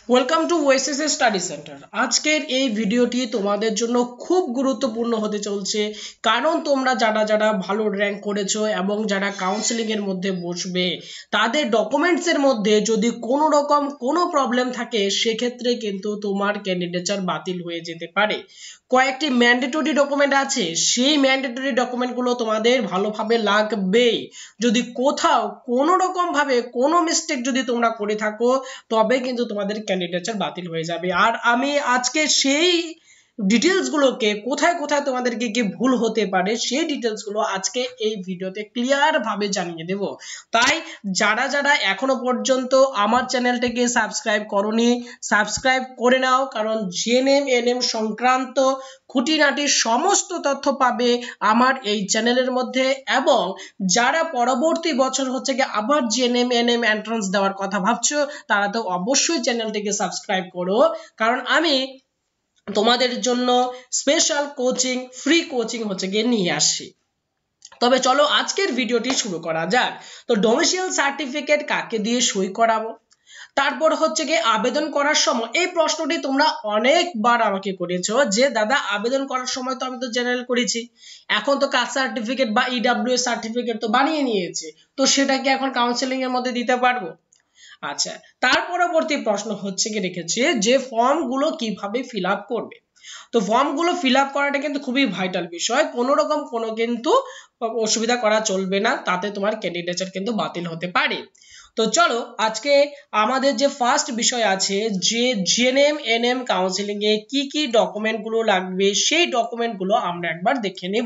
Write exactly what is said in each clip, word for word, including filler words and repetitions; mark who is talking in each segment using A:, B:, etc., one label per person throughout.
A: Welcome to oasis study centre. আজকের এই ভিডিওটি তোমাদের জন্য খুব গুরুত্বপূর্ণ হতে চলছে, কারণ তোমরা যারা যারা ভালো র্যাঙ্ক করেছো এবং যারা কাউন্সিলিং এর মধ্যে বসবে তাদের ডকুমেন্টস এর মধ্যে যদি কোনো রকম কোনো প্রবলেম থাকে সেক্ষেত্রে কিন্তু তোমার ক্যান্ডিডেচার বাতিল হয়ে যেতে পারে। কয়েকটি ম্যান্ডেটরি ডকুমেন্ট আছে, সেই ম্যান্ডেটরি ডকুমেন্টগুলো তোমাদের ভালোভাবে লাগবে। যদি কোথাও কোনো রকম ভাবে কোনো মিস্টেক যদি তোমরা করে থাকো তবে কিন্তু তোমাদের ক্যান্ডিডেচার বাতিল হয়ে যাবে। আর আমি আজকে সেই ডিটেলস গুলোকে কোথায় কোথায় তোমাদেরকে কি ভুল হতে পারে সেই ডিটেলস গুলো আজকে এই ভিডিওতে ক্লিয়ার ভাবে জানিয়ে দেব। তাই যারা যারা এখনো পর্যন্ত আমার চ্যানেলটাকে সাবস্ক্রাইব করোনি সাবস্ক্রাইব করে নাও, কারণ জিএনএম এনএম সংক্রান্ত খুঁটিনাটি সমস্ত তথ্য পাবে আমার এই চ্যানেলের মধ্যে। এবং যারা পরবর্তী বছর হচ্ছে কি আবার জিএনএম এনএম এন্ট্রান্স দেওয়ার কথা ভাবছো তারা তো অবশ্যই চ্যানেলটিকে সাবস্ক্রাইব করো, কারণ আমি তোমাদের জন্য স্পেশাল কোচিং ফ্রি কোচিং হচ্ছে গিয়ে নিয়ে আসি। তবে চলো আজকের ভিডিওটি শুরু করা যাক। তো ডোমিসাইল সার্টিফিকেট কাকে দিয়ে সই করাবো, তারপর হচ্ছে গিয়ে আবেদন করার সময় এই প্রশ্নটি তোমরা অনেকবার আমাকে করেছো যে দাদা আবেদন করার সময় তো আমি তো জেনারেল করেছি, এখন তো কাস্ট সার্টিফিকেট বা ইডব্লিউএস সার্টিফিকেট তো বানিয়ে নিয়েছে, তো সেটা কি এখন কাউন্সিলিং এর মধ্যে দিতে পারবো? আচ্ছা, তার পরবর্তী প্রশ্ন হচ্ছে কি রেখেছে যে ফর্ম গুলো কিভাবে ফিল আপ করবে। তো ফর্ম গুলো ফিল আপ করাটা কিন্তু খুবই ভাইটাল বিষয়, কোনো রকম কোনো কিন্তু অসুবিধা করা চলবে না, তাতে তোমার ক্যান্ডিডেচার কিন্তু বাতিল হতে পারে। তো চলো আজকে আমাদের যে ফার্স্ট বিষয় আছে যে জিএনএম এনএম কাউন্সিলিং এ কি কি ডকুমেন্ট গুলো লাগবে সেই ডকুমেন্ট গুলো আমরা একবার দেখে নেব।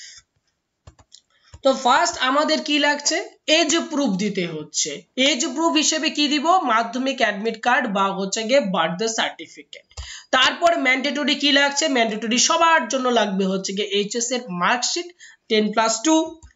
A: তো ফার্স্ট আমাদের কি লাগছে, এজ প্রুফ দিতে হচ্ছে। এজ প্রুফ হিসেবে কি দিব, মাধ্যমিক অ্যাডমিট কার্ড বা হচ্ছে গিয়ে বার্থ সার্টিফিকেট। তারপর ম্যান্ডেটরি কি লাগছে, ম্যান্ডেটরি সবার জন্য লাগবে হচ্ছে গিয়ে এইচএস এর marksheet ten plus two.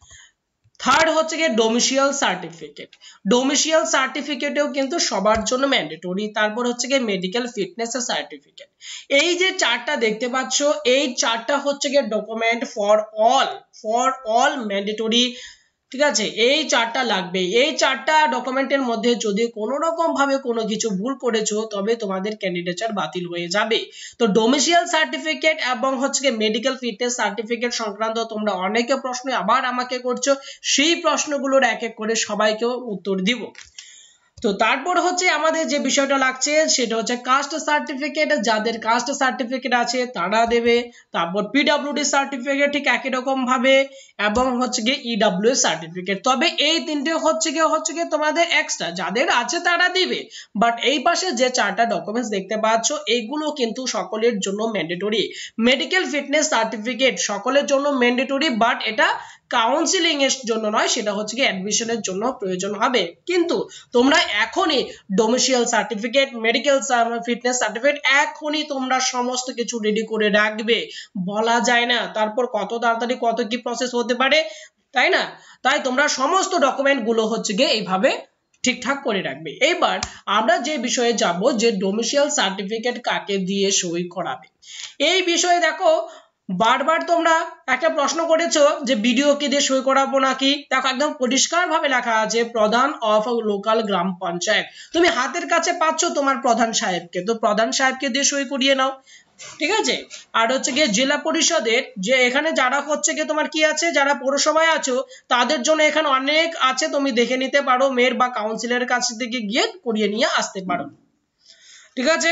A: Third হচ্ছে গিয়ে ডোমিসাইল সার্টিফিকেট, ডোমিসাইল সার্টিফিকেটেও কিন্তু সবার জন্য ম্যান্ডেটরি। তারপর হচ্ছে গিয়ে মেডিকেল ফিটনেস সার্টিফিকেট। এই যে চারটা দেখতে পাচ্ছ এই চারটা হচ্ছে গিয়ে document for all for all mandatory, ঠিক আছে? এই চারটা লাগবে। এই চারটা ডকুমেন্টের মধ্যে যদি কোনো রকম ভাবে কোনো কিছু ভুল করেছো তবে তোমাদের ক্যান্ডিডেচার বাতিল হয়ে যাবে। তো ডোমিসাইল সার্টিফিকেট এবং হচ্ছে কি মেডিকেল ফিটনেস সার্টিফিকেট সংক্রান্ত তোমরা অনেকে প্রশ্ন আবার আমাকে করছো, সেই প্রশ্নগুলোর এক এক করে সবাইকে উত্তর দিব। তো তারপর হচ্ছে আমাদের যে বিষয়টা লাগছে সেটা হচ্ছে কাস্ট সার্টিফিকেট, যাদের কাস্ট সার্টিফিকেট আছে তারা দেবে। তারপর পিডব্লিউডি সার্টিফিকেট ঠিক একই রকম ভাবে, এবং হচ্ছে গিয়ে ইডব্লিউএস সার্টিফিকেট। তবে এই তিনটে হচ্ছে গিয়ে হচ্ছে গিয়ে তোমাদের এক্সট্রা, যাদের আছে তারা দিবে। বাট এই পাশে যে চারটা ডকুমেন্টস দেখতে পাচ্ছ এইগুলো কিন্তু সকলের জন্য ম্যান্ডেটরি। মেডিকেল ফিটনেস সার্টিফিকেট সকলের জন্য ম্যান্ডেটরি, বাট এটা কাউন্সিলিং এর জন্য নয়, সেটা হচ্ছে কি অ্যাডমিশনের জন্য প্রয়োজন হবে। কিন্তু তোমরা এখনই domicile certificate medical fitness certificate এখনই তোমরা সমস্ত কিছু রেডি করে রাখবে, বলা যায় না তারপর কত তাড়াতাড়ি কত কি প্রসেস হতে পারে, তাই না? তাই তোমরা সমস্ত ডকুমেন্ট গুলো হচ্ছে গিয়ে এইভাবে ঠিকঠাক করে রাখবে। এবার আমরা যে বিষয়ে যাব যে ডোমিসাইল সার্টিফিকেট কাকে দিয়ে সই করাবে। এই বিষয়ে দেখো বারবার তোমরা একটা প্রশ্ন করেছো যে ভিডিও কে দিয়ে সই করাবো নাকি। দেখো একদম পরিষ্কার ভাবে লেখা আছে প্রধান অফ লোকাল গ্রাম পঞ্চায়েত। তুমি হাতের কাছে পাচ্ছ তোমার প্রধান সাহেবকে, তো প্রধান সাহেবকে দিয়ে সই করিয়ে নাও, ঠিক আছে? আর হচ্ছে গিয়ে জেলা পরিষদের যে এখানে যারা হচ্ছে গিয়ে তোমার কি আছে যারা পৌরসভায় আছো তাদের জন্য এখানে অনেক আছে, তুমি দেখে নিতে পারো, মেয়র বা কাউন্সিলরের কাছ থেকে গিয়ে করিয়ে নিয়ে আসতে পারো, ঠিক আছে?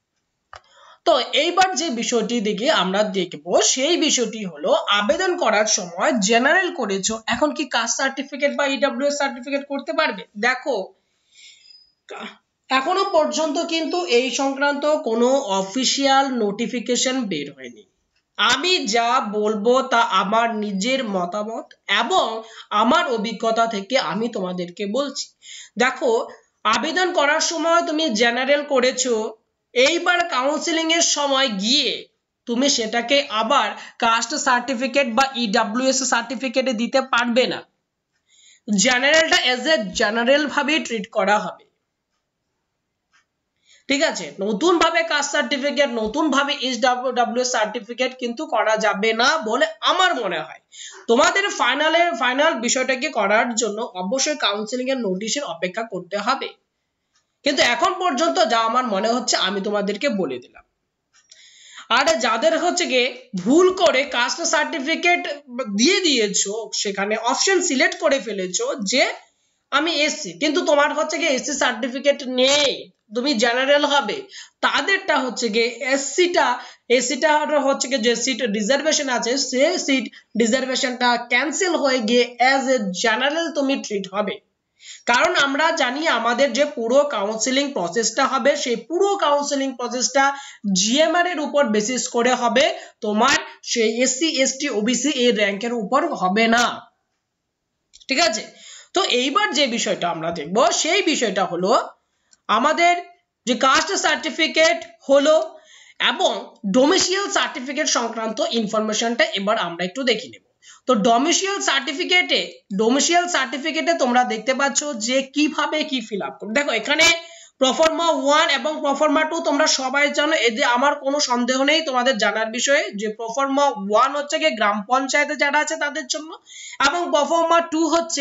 A: তো এইবার যে বিষয়টি দিকে আমরা দেখব সেই বিষয়টি হলো আবেদন করার সময় জেনারেল করেছো, এখন কি কাস্ট সার্টিফিকেট বা ইডব্লিউএস সার্টিফিকেট করতে পারবে? দেখো এখনো পর্যন্ত কিন্তু এই সংক্রান্ত কোনো অফিসিয়াল নোটিফিকেশন বের হয়নি। আমি যা বলবো তা আমার নিজের মতামত এবং আমার অভিজ্ঞতা থেকে আমি তোমাদেরকে বলছি। দেখো আবেদন করার সময় তুমি জেনারেল করেছো, এইবার কাউন্সিলিং এর সময় গিয়ে তুমি সেটাকে আবার কাস্ট সার্টিফিকেট বা ইডব্লিউএস সার্টিফিকেটে দিতে পারবে না। জেনারেলটা এজ এ জেনারেল ভাবে ট্রিট করা হবে, ঠিক আছে? নতুন ভাবে কাস্ট সার্টিফিকেট নতুন ভাবে এইচডব্লিউএস সার্টিফিকেট কিন্তু করা যাবে না বলে আমার মনে হয়। তোমাদের ফাইনালের ফাইনাল বিষয়টাকে করার জন্য অবশ্যই কাউন্সিলিং এর নোটিশের অপেক্ষা করতে হবে। কিন্তু এখন পর্যন্ত যা আমার মনে হচ্ছে আমি তোমাদেরকে বলে দিলাম। আর যাদের হচ্ছে গিয়ে ভুল করে কাস্ট সার্টিফিকেট দিয়ে দিয়েছো, সেখানে অপশন সিলেক্ট করে ফেলেছো যে আমি এসসি, কিন্তু তোমার হচ্ছে গিয়ে এসসি সার্টিফিকেট নেই, তুমি জেনারেল হবে, তাদেরটা হচ্ছে গিয়ে এসসিটা এসসিটা হচ্ছে গিয়ে যে সিট রিজার্ভেশন আছে সেই সিট রিজার্ভেশনটা ক্যান্সেল হয়ে গিয়ে অ্যাজ এ জেনারেল তুমি ট্রিট হবে। কারণ আমরা জানি আমাদের যে পুরো কাউন্সিলিং প্রসেসটা হবে সেই পুরো কাউন্সিলিং প্রসেসটা জিএমআর এর উপর বেসিস করে হবে, তোমার সেই এসসি এসটি ওবিসি এই র্যাঙ্কের উপর হবে না। ঠিক আছে, তো এইবার যে বিষয়টা আমরা দেখব সেই বিষয়টা হলো আমাদের যে কাস্ট সার্টিফিকেট হলো এবং ডোমিসাইল সার্টিফিকেট সংক্রান্ত ইনফরমেশনটা এবার আমরা একটু দেখে নেব। তো ডোমিসাইল সার্টিফিকেটে ডোমিসাইল সার্টিফিকেটে তোমরা দেখতে পাচ্ছ যে কিভাবে কি ফিল আপ করবে। দেখো এখানে প্রফর্মা ওয়ান এবং প্রফর্মা টু তোমরা সবাই জানো, এতে আমার কোনো সন্দেহ নেই তোমাদের জানার বিষয়ে যে প্রফর্মা ওয়ান হচ্ছে কি গ্রাম পঞ্চায়েতে যারা আছে তাদের জন্য, এবং প্রফর্মা টু হচ্ছে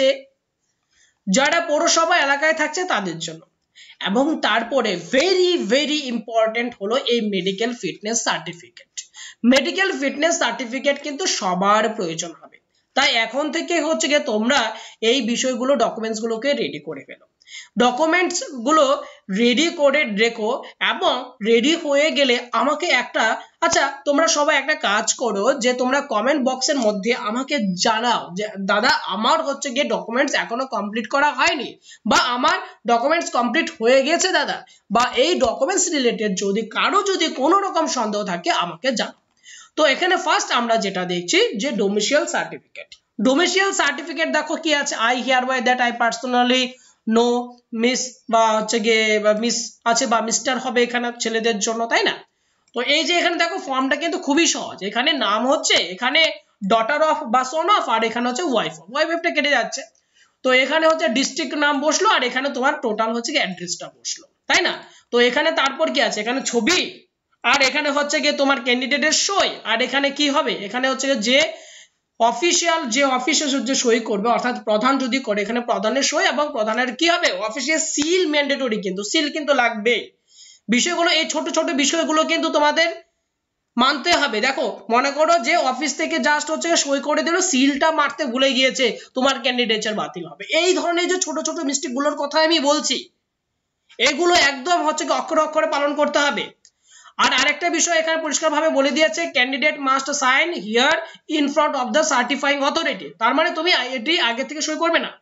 A: যারা পৌরসভা এলাকায় থাকছে তাদের জন্য। এবং তারপরে ভেরি ভেরি ইম্পর্টেন্ট হলো এই medical fitness certificate. Medical fitness certificate কিন্তু সবার প্রয়োজন হবে, তাই এখন থেকে হচ্ছে গিয়ে তোমরা এই বিষয়গুলো ডকুমেন্টস গুলোকে রেডি করে ফেলো। ডকুমেন্টস গুলো রেডি করে রেখো এবং রেডি হয়ে গেলে আমাকে একটা আচ্ছা তোমরা সবাই একটা কাজ করো যে তোমরা কমেন্ট বক্সের মধ্যে আমাকে জানাও যে দাদা আমার হচ্ছে গিয়ে ডকুমেন্টস এখনো কমপ্লিট করা হয়নি, বা আমার ডকুমেন্টস কমপ্লিট হয়ে গেছে দাদা, বা এই ডকুমেন্টস রিলেটেড যদি কারো যদি কোনো রকম সন্দেহ থাকে আমাকে জানাও। তো এখানে ফার্স্ট আমরা যেটা দেখছি যে ডোমিসাইল সার্টিফিকেট। ডোমিসাইল সার্টিফিকেট দেখো কি আছে, I hereby that I personally know miss বা হচ্ছে গিয়ে মিস আছে বা মিস্টার হবে এখানে ছেলেদের জন্য, তাই না? তো এই যে এখানে দেখো ফর্মটা কিন্তু খুবই সহজ, এখানে নাম হচ্ছে এখানে ডটার অফ বা সন অফ, আর এখানে হচ্ছে ওয়াইফ অফ, ওয়াইফ অফটা কেটে যাচ্ছে। তো এখানে হচ্ছে ডিস্ট্রিক্ট নাম বসলো আর এখানে তোমার টোটাল হচ্ছে কি অ্যাড্রেসটা বসলো, তাই না? তো এখানে তারপর কি আছে, এখানে ছবি, আর এখানে হচ্ছে গিয়ে তোমার ক্যান্ডিডেটের সই, আর এখানে কি হবে এখানে হচ্ছে যে অফিসিয়াল যে অফিসে যে সই করবে অর্থাৎ প্রধান যদি করে এখানে প্রধানের সই, এবং প্রধানের কি হবে অফিসিয়াল সিল ম্যান্ডেটরি, কিন্তু সিল কিন্তু লাগবে। বিষয়গুলো এই ছোট ছোট বিষয়গুলো কিন্তু তোমাদের মানতে হবে। দেখো মনে করো যে অফিস থেকে জাস্ট হচ্ছে সই করে দিল, সিলটা মারতে ভুলে গিয়েছে, তোমার ক্যান্ডিডেচার বাতিল হবে। এই ধরনের যে ছোট ছোট মিস্টেক গুলোর কথা আমি বলছি, এগুলো একদম হচ্ছে অক্ষরে অক্ষরে পালন করতে হবে। আর আরেকটা বিষয় এখানে পরিষ্কারভাবে বলে দিয়েছে candidate must sign here in front of the certifying authority, তার মানে তুমি এটি আগে থেকে সই করবে না।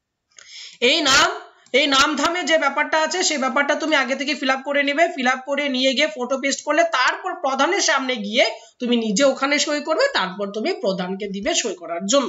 A: এই নাম এই নাম ধামে যে ব্যাপারটা আছে সেই ব্যাপারটা তুমি আগে থেকে ফিল আপ করে নেবে, ফিল আপ করে নিয়ে গিয়ে ফটো পেস্ট করলে তারপর প্রধানের সামনে গিয়ে তুমি নিজে ওখানে সই করবে, তারপর তুমি প্রধানকে দিবে সই করার জন্য,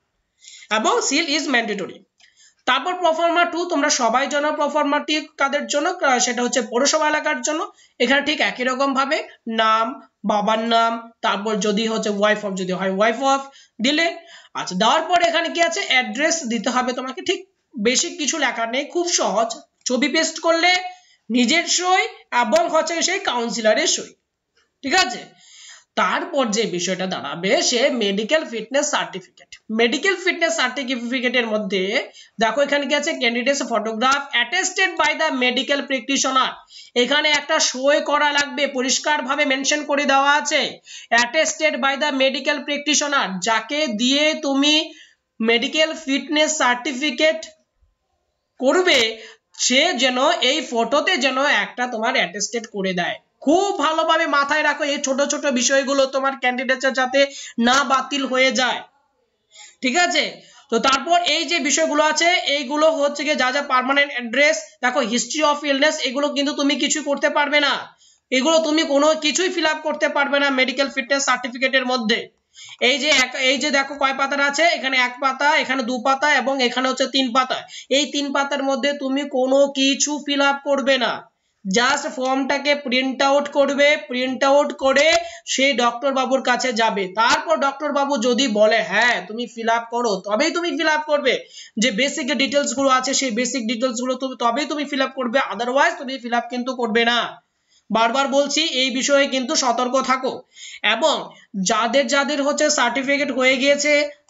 A: এবং সিল ইজ ম্যান্ডেটরি। তারপর প্রফর্মা টু তোমরা সবাই জানো প্রফর্মাটি কাদের জন্য, সেটা হচ্ছে পৌরসভা এলাকার জন্য। এখানে ঠিক একই রকম ভাবে নাম, বাবার নাম, তারপর যদি হচ্ছে ওয়াইফ অফ যদি হয় ওয়াইফ অফ দিলে। আচ্ছা দেওয়ার পর এখানে কি আছে অ্যাড্রেস দিতে হবে তোমাকে, ঠিক বেশি কিছু লেখা নেই, খুব সহজ, ছবি পেস্ট করলে নিজের সই এবং হচ্ছে সেই কাউন্সিলরের সই, ঠিক আছে? তারপর যে বিষয়টা দাঁড়াবে সে medical fitness certificate. Medical fitness সার্টিফিকেটের মধ্যে দেখো এখানে কি আছে candidate's photograph attested by the medical practitioner, এখানে একটা সই করা লাগবে, পরিষ্কারভাবে মেনশন করে দেওয়া আছে attested by the medical practitioner, যাকে দিয়ে তুমি মেডিকেল ফিটনেস সার্টিফিকেট করবে সে যেন এই ফটোতে যেন একটা তোমার অ্যাটেস্টেড করে দেয়। খুব ভালোভাবে মাথায় রাখো এই ছোট ছোট বিষয়গুলো তোমার ক্যান্ডিডেটস যাতে না বাতিল হয়ে যায়, ঠিক আছে? তো তারপর এই যে বিষয়গুলো আছে এইগুলো হচ্ছে গিয়ে যা যা পার্মানেন্ট অ্যাড্রেস, দেখো হিস্ট্রি অফ ইলনেস এগুলো কিন্তু তুমি কিছু করতে পারবে না, এগুলো তুমি কোনো কিছুই ফিল আপ করতে পারবে না মেডিকেল ফিটনেস সার্টিফিকেটের মধ্যে। এই যে এই যে দেখো কয় পাতার আছে, এখানে এক পাতা, এখানে দু পাতা এবং এখানে হচ্ছে তিন পাতা, এই তিন পাতার মধ্যে তুমি কোনো কিছু ফিল আপ করবে না, জাস্ট ফর্মটাকে প্রিন্ট আউট করবে, প্রিন্ট আউট করে সেই ডক্টর বাবুর কাছে যাবে, তারপর ডক্টর বাবু যদি বলে হ্যাঁ তুমি ফিল আপ করো তবেই তুমি ফিল আপ করবে, যে বেসিক ডিটেলস গুলো আছে সেই বেসিক ডিটেলস গুলো তবেই তুমি ফিল আপ করবে, আদারওয়াইজ তুমি ফিল আপ কিন্তু করবে না। বারবার বলছি এই বিষয়ে কিন্তু সতর্ক থাকো। এবং যাদের যাদের হচ্ছে সার্টিফিকেট হয়ে গিয়েছে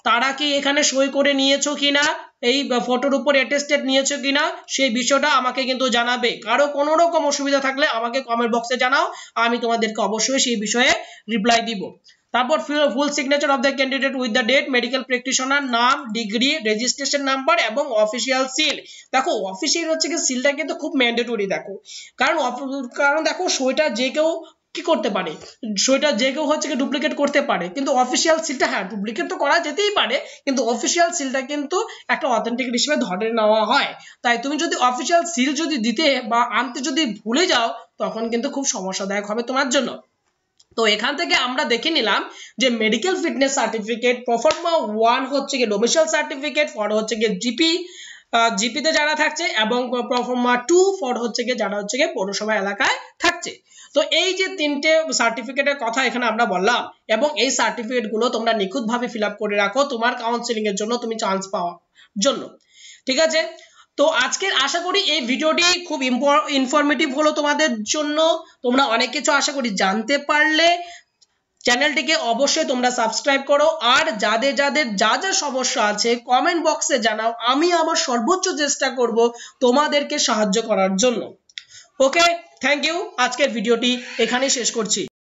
A: তারা কি এখানে সই করে নিয়েছো কিনা, এই ফটোর উপর অ্যাটেস্টেড নিয়েছো কিনা, সেই বিষয়টা আমাকে কিন্তু জানাবে। কারো কোনো রকম অসুবিধা থাকলে আমাকে কমেন্ট বক্সে জানাও, আমি তোমাদেরকে অবশ্যই সেই বিষয়ে রিপ্লাই দিব। তারপর full signature of the candidate with the date, medical practitioner, নাম, ডিগ্রি, রেজিস্ট্রেশন নাম্বার এবং অফিসিয়াল সিল। দেখো অফিসিয়াল হচ্ছে কি সিলটা কিন্তু খুব ম্যান্ডেটরি, দেখো কারণ কারণ দেখো সইটা যে কেউ কি করতে পারে, সইটা যে কেউ হচ্ছে কি ডুপ্লিকেট করতে পারে, কিন্তু অফিসিয়াল সিলটা হ্যাঁ ডুপ্লিকেট তো করা যেতেই পারে, কিন্তু অফিসিয়াল সিলটা কিন্তু একটা অথেন্টিক হিসেবে ধরে নেওয়া হয়। তাই তুমি যদি অফিসিয়াল সিল যদি দিতে বা আনতে যদি ভুলে যাও তখন কিন্তু খুব সমস্যাদায়ক হবে তোমার জন্য। তো এখান থেকে আমরা দেখে নিলাম যে medical fitness certificate, proforma one হচ্ছে কি ডোমিসাইল সার্টিফিকেট, ফর হচ্ছে কি জিপি জিপিতে যারা থাকছে, এবং প্রফর্মা টু ফর হচ্ছে কি যারা হচ্ছে কি পৌরসভা এলাকায় থাকছে। তো এই যে তিনটে সার্টিফিকেটের কথা এখানে আমরা বললাম, এবং এই সার্টিফিকেট গুলো তোমরা নিখুঁতভাবে ফিল আপ করে রাখো তোমার কাউন্সিলিং এর জন্য, তুমি চান্স পাওয়ার জন্য, ঠিক আছে। তো আজকের আশা করি এই ভিডিওটি খুব ইনফরমেটিভ হলো তোমাদের জন্য, তোমরা অনেক কিছু আশা করি জানতে পারলে। চ্যানেলটিকে অবশ্যই তোমরা সাবস্ক্রাইব করো, আর যাদের যাদের যা যা সমস্যা আছে কমেন্ট বক্সে জানাও, আমি আমার সর্বোচ্চ চেষ্টা করব তোমাদেরকে সাহায্য করার জন্য। ওকে, থ্যাংক ইউ, আজকের ভিডিওটি এখানেই শেষ করছি।